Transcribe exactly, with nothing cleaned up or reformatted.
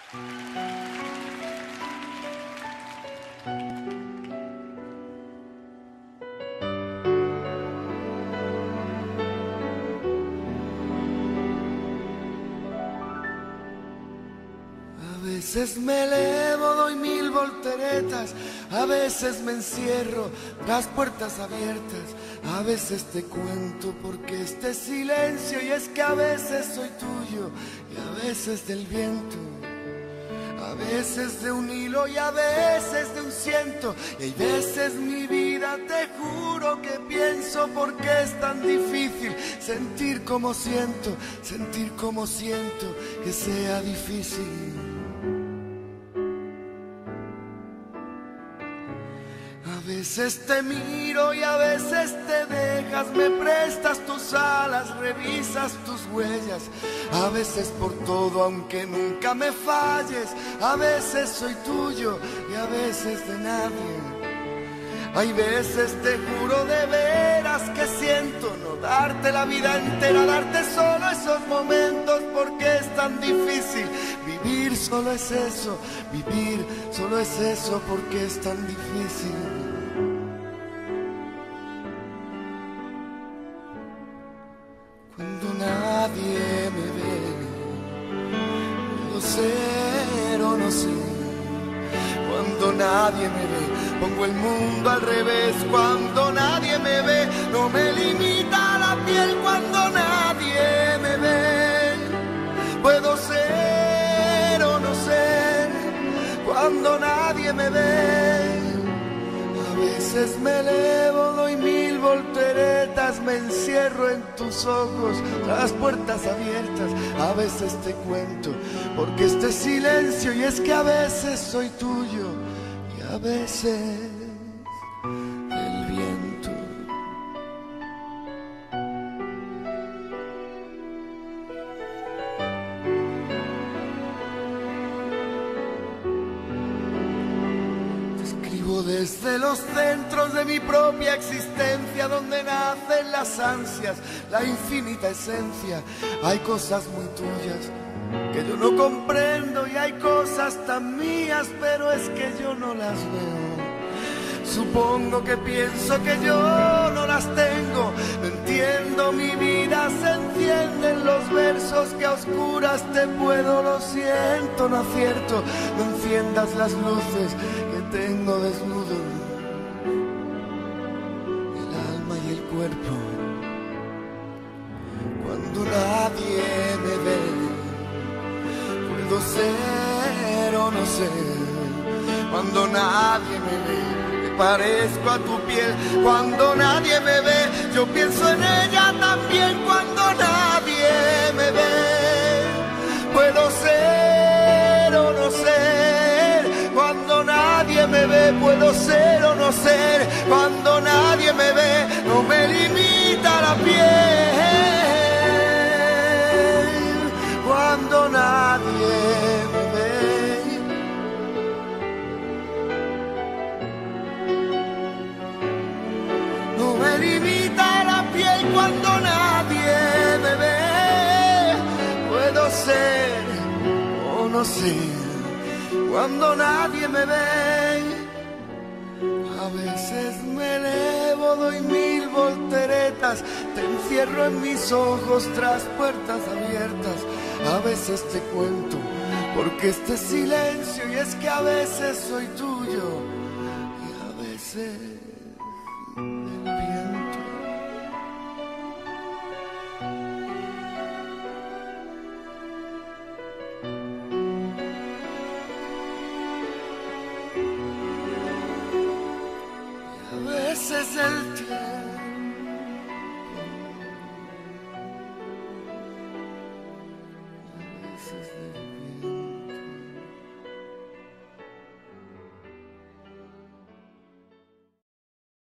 A veces me elevo, doy mil volteretas, a veces me encierro tras puertas abiertas, a veces te cuento porque este silencio, y es que a veces soy tuyo y a veces del viento, a veces de un hilo y a veces de un ciento, y hay veces mi vida te juro que pienso porque es tan difícil sentir como siento, sentir como siento que sea difícil. A veces te miro y a veces te dejas, me prestas tus alas, revisas tus huellas, a veces por todo aunque nunca me falles, a veces soy tuyo y a veces de nadie. Hay veces te juro de veras que siento no darte la vida entera, darte solo esos momentos porque es tan difícil. Vivir solo es eso, vivir solo es eso porque es tan difícil. Cuando nadie me ve, puedo ser o no ser. Cuando nadie me ve, pongo el mundo al revés. Cuando nadie me ve, no me limita la piel. Cuando nadie me ve, puedo ser o no ser. Cuando nadie me ve, a veces me elevo, doy mil volteretas, me encierro en tus ojos, las puertas abiertas, a veces te cuento, porque este silencio, y es que a veces soy tuyo y a veces del viento. Desde los centros de mi propia existencia, donde nacen las ansias, la infinita esencia, hay cosas muy tuyas que yo no comprendo y hay cosas tan mías, pero es que yo no las veo. Supongo que pienso que yo no las tengo, no entiendo mi vida, se encienden los versos que a oscuras te puedo, lo siento, no acierto, no enciendas las luces que tengo desnudo, el alma y el cuerpo. Cuando nadie me ve, puedo ser o no ser. Cuando nadie me ve, parezco a tu piel. Cuando nadie me ve, yo pienso en ella también. Cuando nadie me ve, puedo ser o no ser. Cuando nadie me ve, puedo ser o no ser. Cuando nadie me ve, no me limita la piel. Cuando nadie me ve, no me limita la piel. Cuando nadie me ve, puedo ser o no ser. Cuando nadie me ve, a veces me elevo, doy mil volteretas, te encierro en mis ojos tras puertas abiertas, a veces te cuento porque este silencio, y es que a veces soy tuyo y a veces del viento. Y a veces el tiempo. A veces